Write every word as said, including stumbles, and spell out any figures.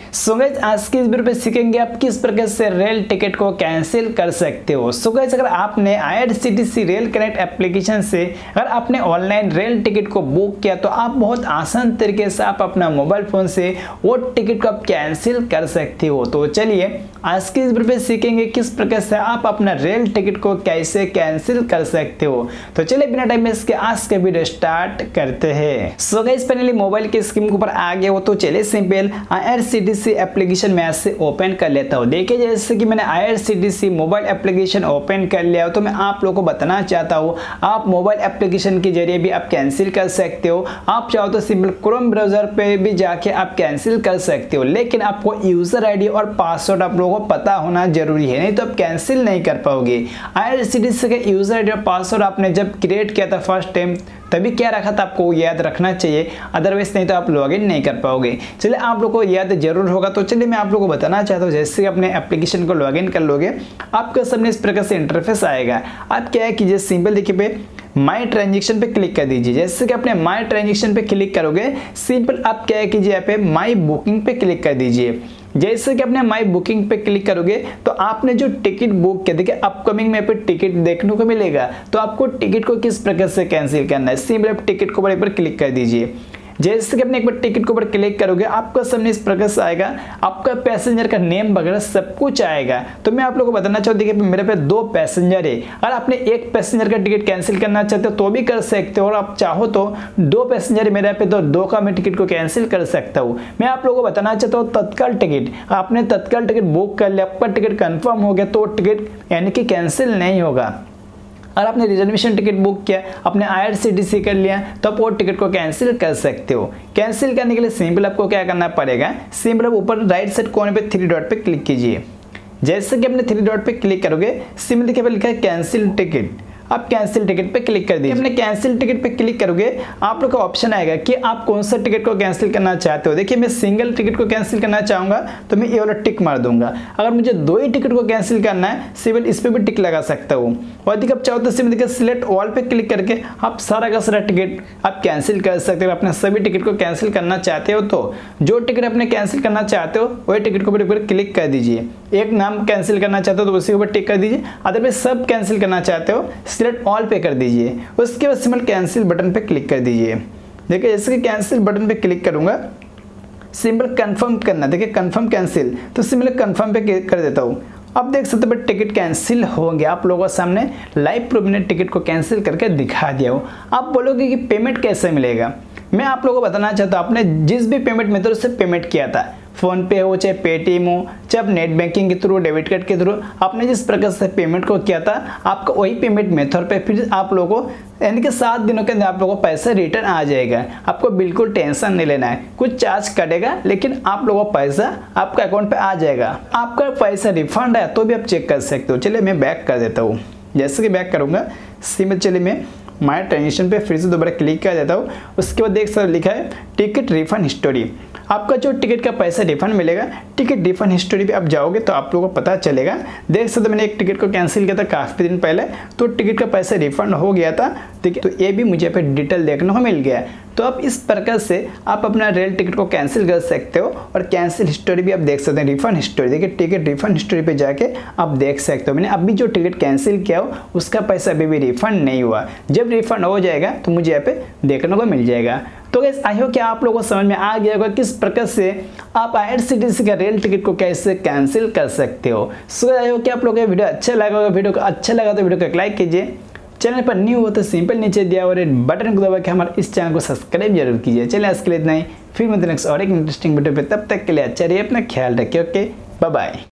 So guys आज की इस वीडियो पे सीखेंगे आप किस प्रकार से रेल टिकट को कैंसिल कर सकते हो। सो गाइस अगर आपने I R C T C rail connect application से अगर आपने ऑनलाइन रेल टिकट को बुक किया तो आप बहुत आसान तरीके से आप अपना मोबाइल फोन से वो टिकट को आप कैंसिल कर सकते हो। तो चलिए आज की इस वीडियो पे सीखेंगे किस प्रकार से आप अपना रेल टिकट को कैसे कैंसिल कर सकते हो। तो चलिए बिना टाइम वेस्ट के आज का वीडियो स्टार्ट करते हैं। सो गाइस फाइनली मोबाइल के स्क्रीन के ऊपर आ गए हो तो चलिए simple I R C T C application में ऐसे ओपन कर लेता हूँ। देखिए जैसे कि मैंने I R C T C mobile application open कर लिया हो तो मैं आप लोगों को बताना चाहता हूँ आप मोबाइल एप्लीकेशन के जरिए भी आप कैंसिल कर सकते हो। आप चाहो तो सिंपल क्रोम ब्राउजर पे भी जाके आप कैंसिल कर सकते हो, लेकिन आपको यूजर आईडी और पासवर्ड आप लोगों को पता होना जरूरी है, नहीं तो आप कैंसिल नहीं कर पाओगे। आई आर सी टी सी का यूजर आईडी और पासवर्ड आपने जब क्रिएट किया था फर्स्ट टाइम तभी क्या रखा था आपको याद रखना चाहिए, अदरवाइज नहीं तो आप लॉगिन नहीं कर पाओगे। चलिए आप लोगों को याद जरूर होगा तो चलिए मैं आप लोगों को बताना चाहता हूँ। जैसे अपने एप्लीकेशन को लॉगिन कर लोगे आपका सामने इस प्रकार से इंटरफेस आएगा। आप क्या है कीजिए सिंपल देखिए पे माई ट्रांजेक्शन पे क्लिक कर दीजिए। जैसे कि अपने माई ट्रांजेक्शन पे क्लिक करोगे सिंपल आप क्या है कीजिए यहाँ पे माई बुकिंग पे क्लिक कर दीजिए। जैसे कि अपने माई बुकिंग पे क्लिक करोगे तो आपने जो टिकट बुक किया देखिए अपकमिंग में पे टिकट देखने को मिलेगा। तो आपको टिकट को किस प्रकार से कैंसिल करना है सिंपल आप टिकट को ऊपर क्लिक कर दीजिए। जैसे कि अपने एक बार टिकट के ऊपर क्लिक करोगे आपका सामने इस प्रकार से आएगा, आपका पैसेंजर का नेम वगैरह सब कुछ आएगा। तो मैं आप लोगों को बताना चाहूँ देखिए मेरे पे दो पैसेंजर है, अगर आपने एक पैसेंजर का टिकट कैंसिल करना चाहते हो तो भी कर सकते हो, और आप चाहो तो दो पैसेंजर मेरे पे तो दो का मैं टिकट को कैंसिल कर सकता हूँ। मैं आप लोगों को बताना चाहता हूँ तत्काल टिकट, आपने तत्काल टिकट बुक कर लिया आपका टिकट कन्फर्म हो गया तो टिकट यानी कि कैंसिल नहीं होगा। अगर आपने रिजर्वेशन टिकट बुक किया अपने आई आर सी टी सी कर लिया तो आप वो टिकट को कैंसिल कर सकते हो। कैंसिल करने के लिए सिंपल आपको क्या करना पड़ेगा, सिंपल आप ऊपर राइट साइड कोने पे थ्री डॉट पे क्लिक कीजिए। जैसे कि अपने थ्री डॉट पे क्लिक करोगे सिंपल देखिए पे लिखा है कैंसिल टिकट, आप कैंसिल टिकट पे क्लिक कर दीजिए। अपने कैंसिल टिकट पे क्लिक करोगे आप लोग का ऑप्शन आएगा कि आप कौन सा टिकट को कैंसिल करना चाहते हो। देखिए मैं सिंगल टिकट को कैंसिल करना चाहूंगा तो मैं ये वाला टिक मार दूंगा। अगर मुझे दो ही टिकट को कैंसिल करना है सिंपल इस पे भी टिक लगा सकता हूँ। और अधिक आप चाहो तो सिंपल देखिए सिलेक्ट ऑल पे क्लिक करके आप सारा का सारा टिकट आप कैंसिल कर सकते हो। अपने सभी टिकट को कैंसिल करना चाहते हो तो जो टिकट अपने कैंसिल करना चाहते हो वही टिकट को ऊपर क्लिक कर दीजिए। एक नाम कैंसिल करना चाहते हो तो उसी के ऊपर टिक कर दीजिए, अदरवाइज सब कैंसिल करना चाहते हो सिलेक्ट ऑल पे कर दीजिए। उसके बाद सिंपल कैंसिल बटन पे क्लिक कर दीजिए। देखिए जैसे कि कैंसिल बटन पे क्लिक करूंगा सिंपल कंफर्म करना, देखिए कंफर्म कैंसिल तो सिंपल कंफर्म पे कर देता हूँ। अब देख सकते हो टिकट कैंसिल हो गया, आप लोगों के सामने लाइव प्रूफ ने टिकट को कैंसिल करके दिखा दिया हो। आप बोलोगे कि पेमेंट कैसे मिलेगा, मैं आप लोगों को बताना चाहता हूँ आपने जिस भी पेमेंट मेथड से पेमेंट किया था, फोन पे हो चाहे पेटीएम हो चाहे नेट बैंकिंग के थ्रू डेबिट कार्ड के थ्रू आपने जिस प्रकार से पेमेंट को किया था आपका वही पेमेंट मेथड पे फिर आप लोगों को यानी कि सात दिनों के अंदर आप लोगों को पैसा रिटर्न आ जाएगा। आपको बिल्कुल टेंशन नहीं लेना है, कुछ चार्ज कटेगा लेकिन आप लोगों को पैसा आपका अकाउंट पे आ जाएगा। आपका पैसा रिफंड है तो भी आप चेक कर सकते हो। चलिए मैं बैक कर देता हूँ। जैसे कि बैक करूँगा सिंपल चलिए मैं माई ट्रांजेक्शन पे फिर से दोबारा क्लिक कर देता हूँ। उसके बाद देख सकते लिखा है टिकट रिफंड हिस्टोरी, आपका जो टिकट का पैसा रिफंड मिलेगा टिकट रिफंड हिस्टोरी पे आप जाओगे तो आप लोगों को पता चलेगा। देख सकते मैंने एक टिकट को कैंसिल किया था काफ़ी दिन पहले तो टिकट का पैसा रिफंड हो गया था, ठीक है। तो ये भी मुझे पे डिटेल देखने को मिल गया। तो आप इस प्रकार से आप अपना रेल टिकट को कैंसिल कर सकते हो और कैंसिल हिस्टोरी भी आप देख सकते हैं। रिफंड हिस्टोरी देखिए टिकट रिफंड हिस्टोरी पे जाके आप देख सकते हो मैंने अभी जो टिकट कैंसिल किया हो उसका पैसा अभी भी रिफंड नहीं हुआ। जब रिफंड हो जाएगा तो मुझे यहाँ पे देखने को मिल जाएगा। तो गाइस आई होप कि आप लोगों को समझ में आ गया होगा किस प्रकार से आप आई आर सी टी सी का रेल टिकट को कैसे कैंसिल कर सकते हो। सो आई होप कि आप लोगों को वीडियो अच्छा लगा होगा। वीडियो को अच्छा लगा तो वीडियो को एक लाइक कीजिए, चैनल पर न्यू हो तो सिंपल नीचे दिया हुआ रेड बटन को दबा के हमारे इस चैनल को सब्सक्राइब जरूर कीजिए। चलिए आज के लिए इतना ही, फिर मिलते हैं नेक्स्ट और एक इंटरेस्टिंग वीडियो पे, तब तक के लिए अच्छा रहिए, अपना ख्याल रखिए। Okay bye bye.